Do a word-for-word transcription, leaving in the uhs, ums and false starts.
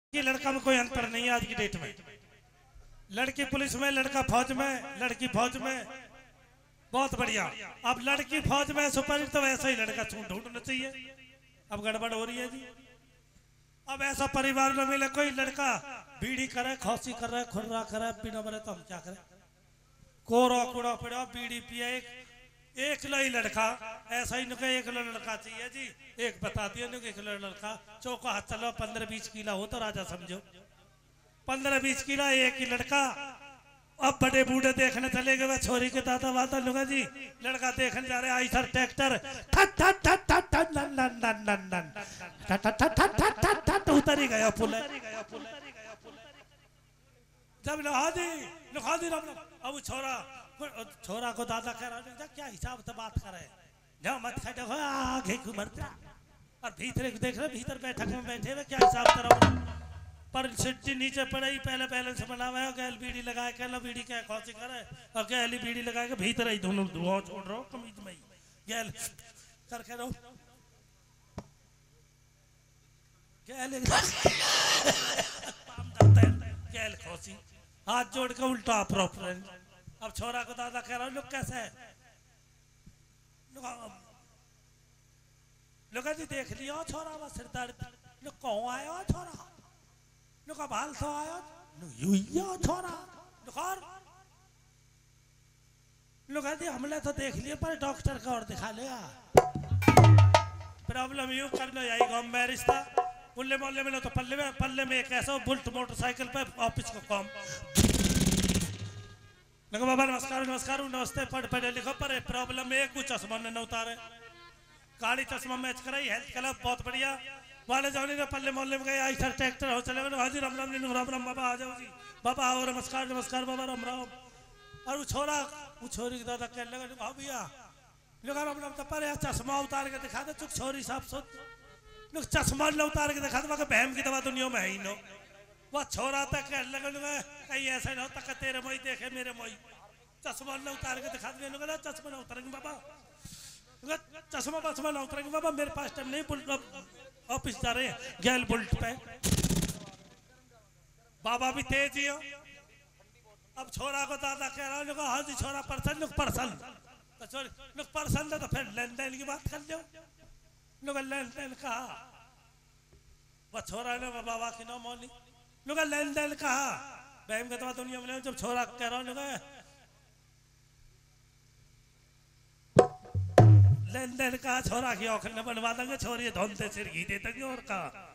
कि लड़का में कोई अंतर नहीं है आज की डेट में। लड़की पुलिस में, लड़का फौज में, लड़की फौज में, बहुत बढ़िया। अब लड़की फौज में सुपर, तो वैसा ही लड़का ढूंढना चाहिए। अब गड़बड़ हो रही है जी। अब ऐसा परिवार में मिले कोई लड़का बीड़ी करे, खौसी कर रहा है, खुर्रा करे, पीना मरे तो हम क्या करें? कोरा कूड़ा पड़ा, बीड़ी पिया, एक एक लाई लड़का ऐसा ही नुका, एक लो लड़का चाहिए जी। एक बता दियो एक लो लड़का चौका हाथ चलो, पंद्रह बीस किला हो तो राजा समझो। पंद्रह बीस किला एक ही लड़का। अब बड़े बूढ़े देखने चले गए, वह छोरी के दादा वादा लुगा जी। लड़का देखने जा रहे, आई सर ट्रैक्टर उतर ही गया पुल। जब हाजी हाजी अब छोरा छोरा को दादा कह रहा, क्या हिसाब से बात करे, जाओ मत खा जाओ आगे मरते। और भीतर देख रहे, भीतर बैठक में बैठे हुए क्या हिसाब से पर सिट्टी नीचे पड़े, पहले पहले से बना हुआ है। गैल बीड़ी लगाए, कहला बीड़ी क्या खौसी करे, और गैली बीड़ी लगा के भीतर ही दोनों धुआं छोड़ रहा हूँ कमीज में ही गैल करके रहो। गैल गैल खौसी हाथ जोड़ के उल्टा प्रॉपर। अब छोरा को दादा कह रहा हूँ, लोग कैसे है? लोग जी देख लियो छोरा बस सिरदार लोग कौन आयो छोरा, लोग बाल सो आयो यूं छोरा दुखार लोग जी हमने तो देख लिया, पर डॉक्टर का और दिखा लिया। प्रॉब्लम यूं करना यही गाँव में रिश्ता पुल्ले मोहल्ले में, तो पल्ले में पल्ले में एक ऐसा बुल्ट मोटरसाइकिल पे ऑफिस को काम लगा। बाबा नमस्कार नमस्कार नमस्ते, पढ़ पढ़े लिखो, पर प्रॉब्लम एक कुछ चश्मा ने न उतारे, गाड़ी चश्मा मैच कराई, हेल्थ क्लब बहुत बढ़िया वाले जाने ने पल्ले मोहल्ले में गए, आई सर ट्रैक्टर हो चले गए, हाजी राम राम राम राम बाबा आ जाओ जी, बाबा आओ नमस्कार नमस्कार बाबा राम राम। और वो छोरा वो छोरी के दादा कहने लगा, हाँ भैया लगा राम राम, पर चश्मा उतार के दिखा दे, चुप छोरी साहब सोच लोग चश्मा न उतार के दिखा दे, वहाँ बहम की दवा दुनिया में है ही नो। वह छोरा तक कहने लगा कहीं ऐसा न होता तेरे मोई देखे मेरे मोई, चश्मा न उतार के दिखा दे, चश्मा न उतारेंगे बाबा, चश्मा बसमा ना उतरेंगे बाबा, मेरे पास टाइम नहीं, बुल्ट ऑफिस जा रहे हैं गैल बुल्ट पे। बाबा भी तेज ही हो। अब छोरा को दादा कह रहा हूँ, हाँ जी छोरा पर्सन लोग पर्सन तो लोग पर्सन तो फिर लेन देन की बात कर लो, लोग लेन देन कहा। वह छोरा ने बाबा की नो मोनी लोग लेन देन कहा, बहन का दुनिया में जब छोरा कह रहा हूँ लेन देन का, छोरा की औखल न बनवा देंगे, छोरी धोन से सिर घी दे देंगे और कहा